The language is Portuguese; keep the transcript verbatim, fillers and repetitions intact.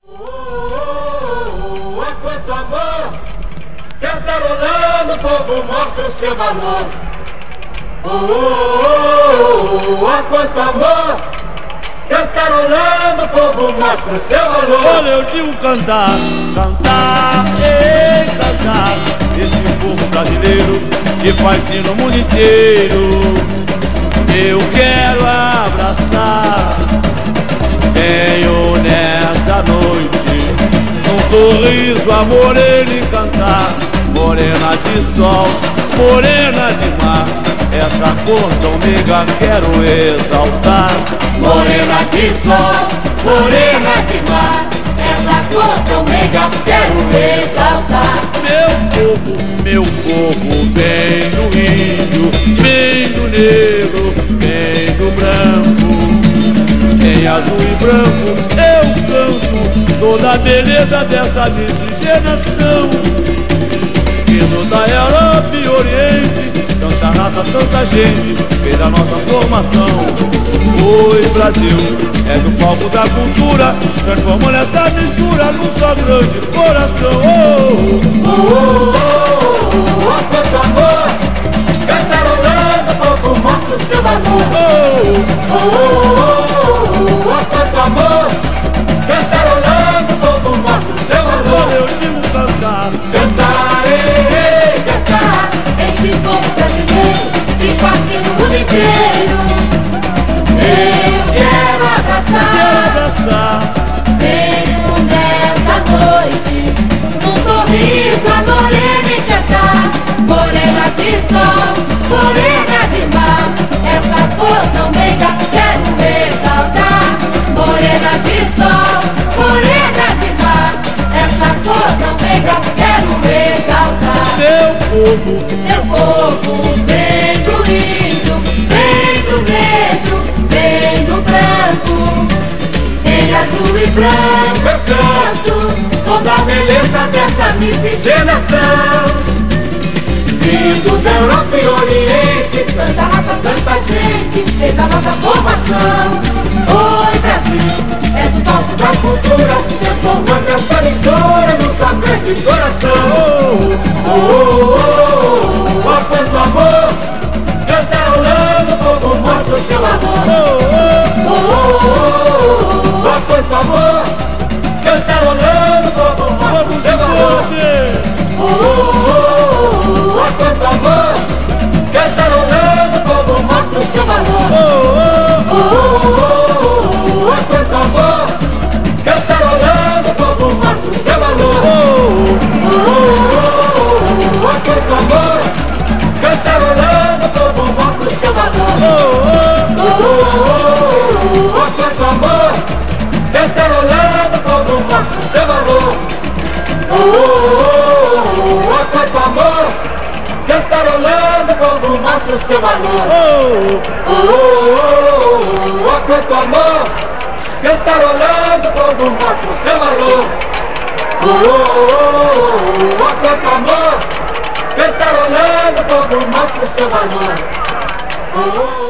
Oh, há quanto amor, cantarolando o povo mostra o seu valor. Oh, há quanto amor, cantarolando o povo mostra o seu valor. Olha, eu digo cantar, cantar, ei, cantar, esse povo brasileiro que faz sim no mundo inteiro. Eu quero abraçar, venho nessa noite, num sorriso a morena e cantar. Morena de sol, morena de mar, essa cor tão meiga quero exaltar. Morena de sol, morena de mar, essa cor tão meiga quero exaltar. Meu povo, meu povo, vem do índio, vem do negro, vem do branco, em azul e branco eu canto toda a beleza dessa miscigenação. Vindo da Europa e Oriente, tanta raça, tanta gente fez a nossa formação. Oi Brasil, és o palco da cultura, transformando essa mistura num só grande coração. Oh, oh, oh, oh, oh, quanto amor, cantarolando o povo mostra o seu valor. oh, Oh, oh, oh, oh, quanto amor, cantarolando o povo mostra o seu valor. Olha, eu digo cantar, Cantar, ei, ei, cantar, esse povo brasileiro que quase no mundo inteiro. Eu quero abraçar, quero abraçar. venho nessa noite, num sorriso a morena e cantar. Morena de sol, morena de mar, essa cor tão meiga quero exaltar. Morena de sol, morena de mar, essa cor tão meiga quero exaltar. Meu povo, Meu povo vem do índio, vem do negro, vem do branco, em azul e branco eu canto toda a beleza dessa miscigenação. Vindo da Europa e Oriente, tanta raça, tanta gente fez a nossa formação. Oi Brasil, és o palco da cultura, transformando essa mistura num só grande coração. oh, Oh, oh, oh, oh, quanto amor, cantarolando o povo mostra o seu valor. oh, Oh, oh, oh, oh, quanto amor, cantarolando o povo mostra o seu valor. Oh, oh, oh, oh, quanto amor, cantarolando o povo mostra o seu valor. oh, Oh, oh, oh, quanto amor, cantarolando o povo mostra o seu valor. oh, Oh, quanto amor, cantarolando o povo mostra o seu valor. oh, Oh, quanto amor, cantarolando o povo mostra o seu valor. Oh, quanto amor, cantarolando o povo mostra o seu valor. oh, Oh, quanto amor, cantarolando o povo mostra o seu valor. Oh, quanto amor, cantarolando o povo mostra o seu valor. Oh,